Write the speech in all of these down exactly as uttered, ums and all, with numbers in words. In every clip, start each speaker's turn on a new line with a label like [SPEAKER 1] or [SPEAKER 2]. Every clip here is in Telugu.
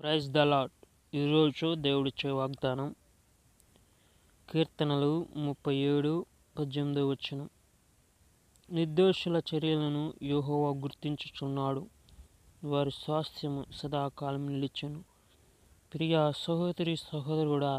[SPEAKER 1] Praise the lord. ఈరోజు దేవుడిచ్చే వాగ్దానం కీర్తనలు ముప్పై ఏడు పద్దెనిమిది వచనం. నిర్దోషుల చర్యలను యెహోవా గుర్తించుచున్నాడు, వారి స్వాస్థ్యము సదాకాలం నిలిచెను. ప్రియ సహోదరి సహోదరుడా,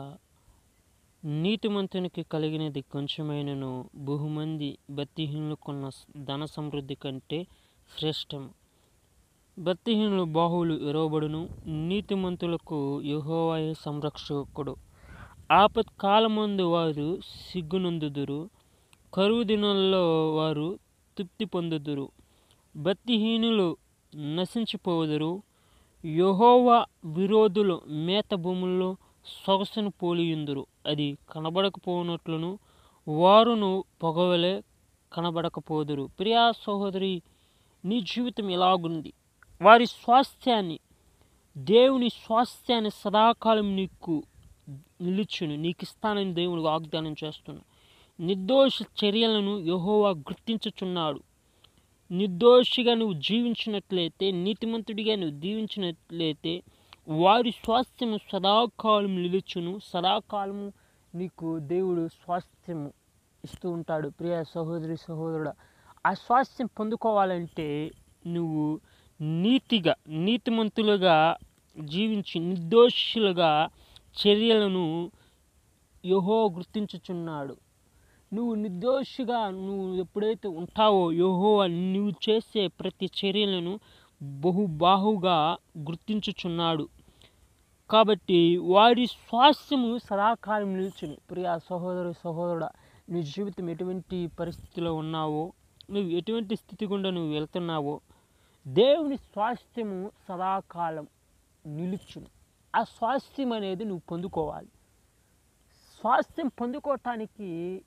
[SPEAKER 1] నీతిమంతునికి కలిగినది కొంచెమైనను బహుమంది భక్తిహీనులకున్న ధన సమృద్ధి కంటే శ్రేష్టము. భక్తిహీనులు బాహువులు ఎరవబడును, నీతిమంతులకు యెహోవాయే సంరక్షకుడు. ఆపత్కాలమందు వారు సిగ్గునందుదురు, కరువు దినాల్లో వారు తృప్తి పొందుదురు. భక్తిహీనులు నశించిపోవుదురు. యెహోవా విరోధులు మేత భూముల్లో సొగసును పోలియుందురు. అది కనబడకపోనట్లును వారును పొగవలే కనబడకపోదురు. ప్రియా సహోదరి, నీ జీవితం ఎలాగుంది? వారి స్వాస్థ్యాన్ని, దేవుని స్వాస్థ్యాన్ని సదాకాలం నీకు నిలుచును, నీకు ఇస్తానని దేవుడు వాగ్దానం చేస్తున్నాడు. నిర్దోష చర్యలను యెహోవా గుర్తించుచున్నాడు. నిర్దోషిగా నువ్వు జీవించినట్లయితే, నీతిమంతుడిగా నువ్వు జీవించినట్లయితే వారి స్వాస్థ్యము సదాకాలం నిలుచును. సదాకాలము నీకు దేవుడు స్వాస్థ్యము ఇస్తూ ఉంటాడు. ప్రియ సహోదరి సహోదరుడా, ఆ స్వాస్థ్యం పొందుకోవాలంటే నువ్వు నీతిగా, నీతిమంతులుగా జీవించి నిర్దోషులుగా చర్యలను యెహోవా గుర్తించుచున్నాడు. నువ్వు నిర్దోషిగా నువ్వు ఎప్పుడైతే ఉంటావో యెహోవా నువ్వు చేసే ప్రతి చర్యలను బహుబాహుగా గుర్తించుచున్నాడు. కాబట్టి వారి స్వాస్థ్యము సదాకాలం నిలుచును. ప్రియా సహోదరు సహోదరుడా, నీ జీవితం ఎటువంటి పరిస్థితిలో ఉన్నావో, నువ్వు ఎటువంటి స్థితి గుండా నువ్వు వెళ్తున్నావో, దేవుని స్వాస్థ్యము సదాకాలం నిలుచును. ఆ స్వాస్థ్యం అనేది నువ్వు పొందుకోవాలి. స్వాస్థ్యం పొందుకోవటానికి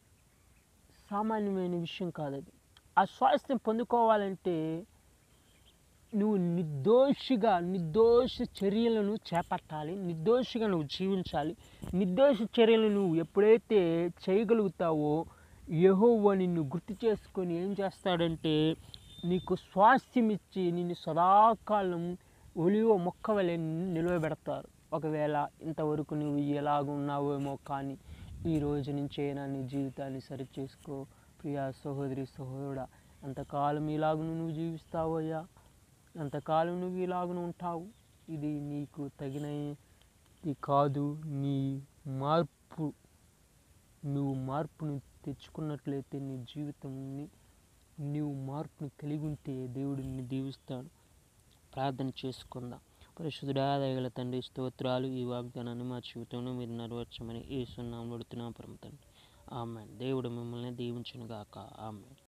[SPEAKER 1] సామాన్యమైన విషయం కాదు అది. ఆ స్వాస్థ్యం పొందుకోవాలంటే నువ్వు నిర్దోషిగా నిర్దోష చర్యలను చేపట్టాలి. నిర్దోషిగా నువ్వు జీవించాలి. నిర్దోష చర్యలు నువ్వు ఎప్పుడైతే చేయగలుగుతావో యెహోవా నిన్ను గుర్తు చేసుకొని ఏం చేస్తాడంటే నీకు స్వాస్థ్యం ఇచ్చి నిన్ను సదాకాలం ఒలివ మొక్క వలె నిలవబెడతారు. ఒకవేళ ఇంతవరకు నువ్వు ఎలాగున్నావేమో కానీ ఈ రోజు నుంచైనా నీ జీవితాన్ని సరిచేసుకో. ప్రియా సహోదరి సహోదరుడా, అంతకాలం ఇలాగును నువ్వు జీవిస్తావయ్యా, అంతకాలం నువ్వు ఇలాగును ఉంటావు. ఇది నీకు తగినది కాదు. నీ మార్పు, నువ్వు మార్పును తెచ్చుకున్నట్లయితే నీ జీవితాన్ని నీవు మార్పును కలిగి ఉంటే దేవుడు నిన్ను దీవిస్తాడు. ప్రార్థన చేసుకుందాం. పరిశుద్ధుడా, దయగల తండ్రి, స్తోత్రాలు. ఈ వాగ్దానాన్ని మా జీవితంలో మీరు నెరవేర్చమని యేసు నామములో అడుగుతున్నాము పరమ తండ్రి. ఆమేన్. దేవుడు మిమ్మల్ని దీవించును గాక. ఆమేన్.